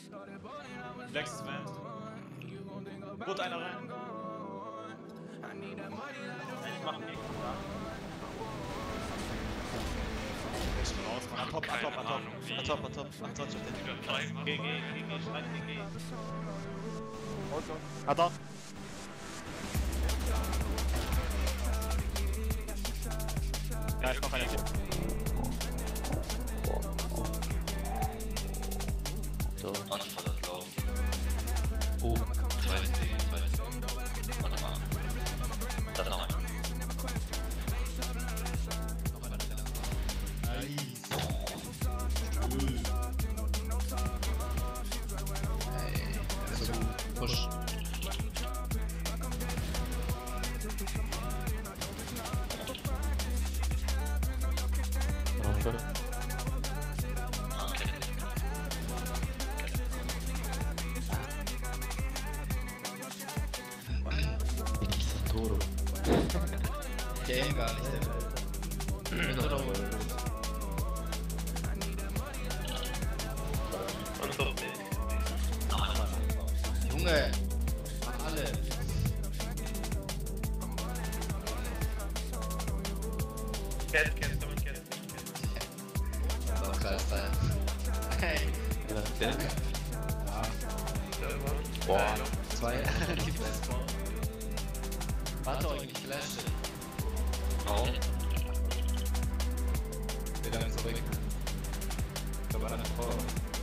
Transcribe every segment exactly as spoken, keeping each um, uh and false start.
Flex ist Vent. Rot einer rein. Ich mach einen Gegner da. Ich bin raus, Mann. Top, top, top, top. Top, top, top. achtundzwanzig auf den. G G, G G, schreit G G. Hat er? Ja, ich mach einen Tipp. So. Warte mal, das Lauf. Oh. Zwei C, zwei C. Warte mal. Das noch einer. Nice. Ey, also push. Okay. Okay. Toro. Der gar nicht, der Toro. Junge! Mach alle! Cat, Cat, komm Cat. So, klar ist da. Hey! Der? Boah! Zwei. Die Flash. Warte euch nicht Flash. Warum? Wir werden zurück. Ich habe eine Frau.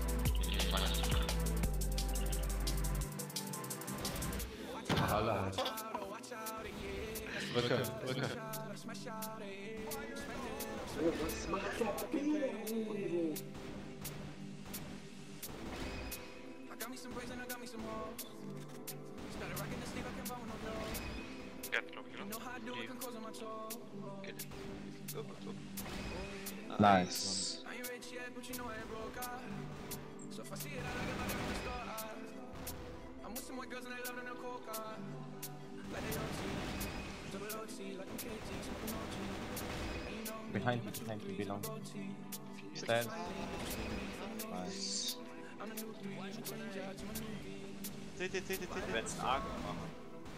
Halle. Brücke, Brücke. Was macht der Bier? Nice. Behind you, behind you, belong. Stand. Nice. C T, C T, C T. Ich werde einen Arc machen.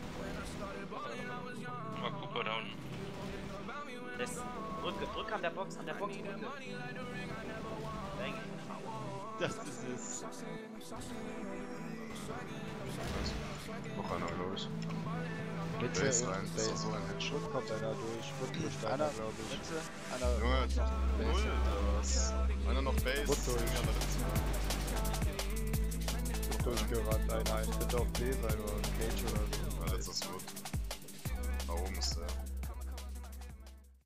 Mal Cooper down. Das Brücke, Brücke an der Box, an der Box, Brücke. Das ist es. Noch einer, glaube ich. Mitte Base und rein, das ist Base. so ein Headshot. Wood kommt einer durch. Wood pusht Einer, einer, glaube ich. Mitte. Einer Junge, Base. null oder was? Einer noch Base. Wood durch. Ja, da ist Wood durchgerannt. Einer, ein bitte auf B sein oder ein Cage oder so. er. Ja, letztes Wood.